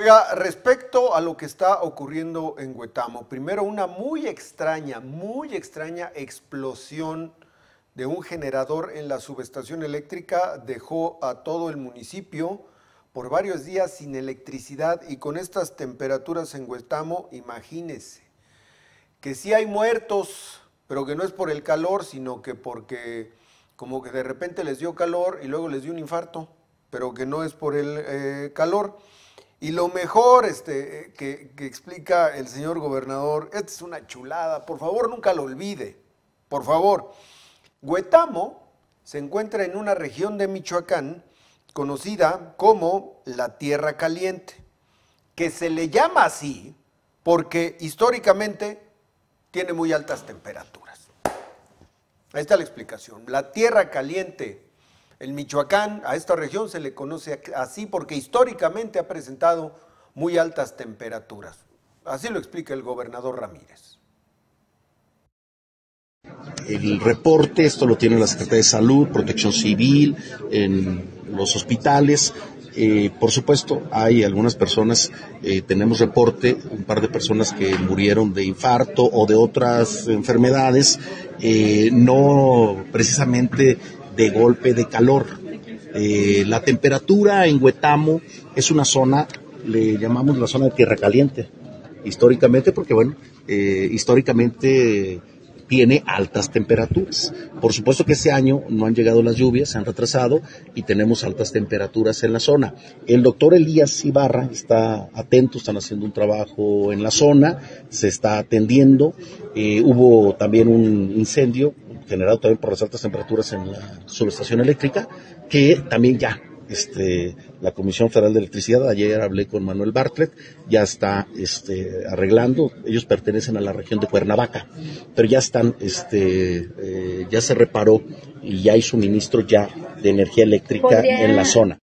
Oiga, respecto a lo que está ocurriendo en Huetamo, primero una muy extraña explosión de un generador en la subestación eléctrica dejó a todo el municipio por varios días sin electricidad y con estas temperaturas en Huetamo, imagínese que sí hay muertos, pero que no es por el calor, sino que porque como que de repente les dio calor y luego les dio un infarto, pero que no es por el calor. Y lo mejor que explica el señor gobernador, esta es una chulada, por favor nunca lo olvide, por favor. Huetamo se encuentra en una región de Michoacán conocida como la Tierra Caliente, que se le llama así porque históricamente tiene muy altas temperaturas. Ahí está la explicación. La Tierra Caliente, el Michoacán, a esta región se le conoce así porque históricamente ha presentado muy altas temperaturas. Así lo explica el gobernador Ramírez. El reporte, esto lo tiene la Secretaría de Salud, Protección Civil, en los hospitales. Por supuesto, hay algunas personas, tenemos reporte, un par de personas que murieron de infarto o de otras enfermedades, no precisamente de golpe de calor. La temperatura en Huetamo es una zona, le llamamos la zona de Tierra Caliente, históricamente, porque históricamente tiene altas temperaturas. Por supuesto que este año no han llegado las lluvias, se han retrasado y tenemos altas temperaturas en la zona. El doctor Elías Ibarra está atento, están haciendo un trabajo en la zona, se está atendiendo. Hubo también un incendio generado también por las altas temperaturas en la subestación eléctrica, que también ya la Comisión Federal de Electricidad, ayer hablé con Manuel Bartlett, ya está arreglando. Ellos pertenecen a la región de Cuernavaca, pero ya están, ya se reparó y ya hay suministro ya de energía eléctrica en la zona.